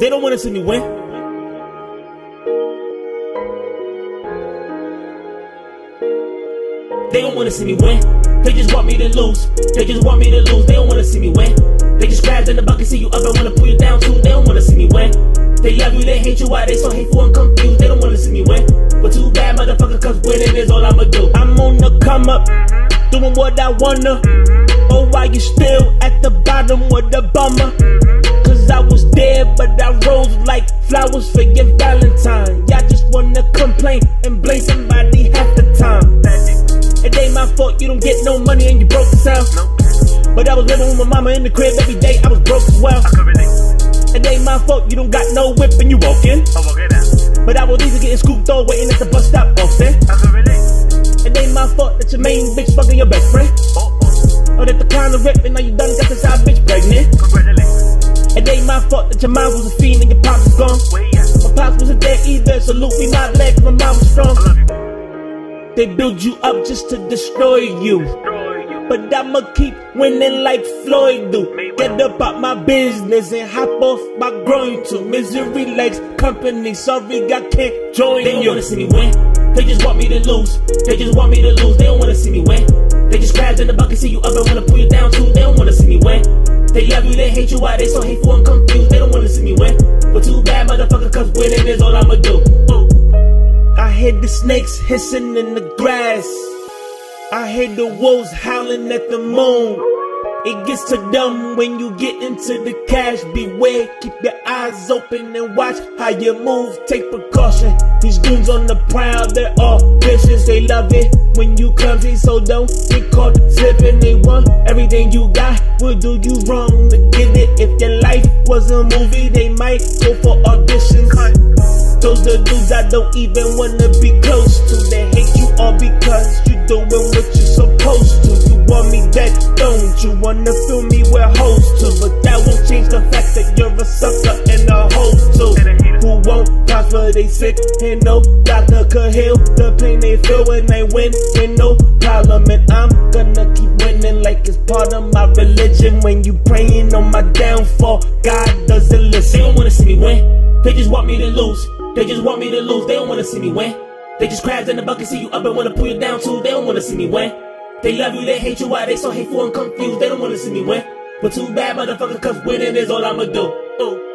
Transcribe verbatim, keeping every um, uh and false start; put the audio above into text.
They don't wanna see me win. They don't wanna see me win. They just want me to lose. They just want me to lose. They don't wanna see me win. They just crabs in the bucket, see you up and wanna pull you down too. They don't wanna see me win. They love you, they hate you, why they so hateful and confused. They don't wanna see me win. But too bad, motherfucker, cause winning is all I'ma do. I'm on the come up, doing what I wanna. Oh, why you still at the bottom with the bummer? Cause I was there, but I rose like flowers for your Valentine. Y'all just wanna complain and blame somebody half the time. It ain't my fault you don't get no money and you broke as hell. But I was living with my mama in the crib every day, I was broke as well. It ain't my fault you don't got no whip and you walking. But I was easy getting scooped or waiting at the bus stop often. It ain't my fault that your main bitch fucking your best friend. Or that the kind of rip and now you done got the side bitch pregnant. It ain't my fault that your mom was a fiend and your pops was gone. My pops wasn't there either, salute me my leg, my mom was strong. They build you up just to destroy you, but I'ma keep winning like Floyd do. Get up out my business and hop off my groin too. Misery likes company, sorry I can't join you. They don't wanna see me win. They just want me to lose. They just want me to lose. They don't wanna see me win. They just crabs in the bucket, see you up and wanna pull you down too. They don't wanna see me win. They love you, they hate you, why they so hateful and confused. They don't wanna see me win. But too bad, motherfucker, cause winning is all I'ma do. Ooh. I hear the snakes hissing in the grass. I hear the wolves howling at the moon. It gets too dumb when you get into the cash. Beware, keep your eyes open and watch how you move. Take precaution. These goons on the prowl, they're all vicious. They love it when you clumsy, so don't get caught slipping. They want everything you got, will do you wrong to get it. If your life was a movie, they might go for auditions. Those the dudes I don't even wanna be close to. They hate you all because you doing what you're supposed to. You want me dead, don't you? Wanna feel me where hoes to. But that won't change the fact that you're a sucker and a hoe too. Who won't prosper, they sick and no doctor could heal the pain they feel when they win with no problem. And I'm gonna keep winning like it's part of my religion. When you praying on my downfall, God doesn't listen. They don't wanna see me win. They just want me to lose. They just want me to lose, they don't wanna see me win. They just crabs in the bucket, see you up and wanna pull you down too. They don't wanna see me win. They love you, they hate you, why they so hateful and confused. They don't wanna see me win. But too bad, motherfucker, cause winning is all I'ma do. Ooh.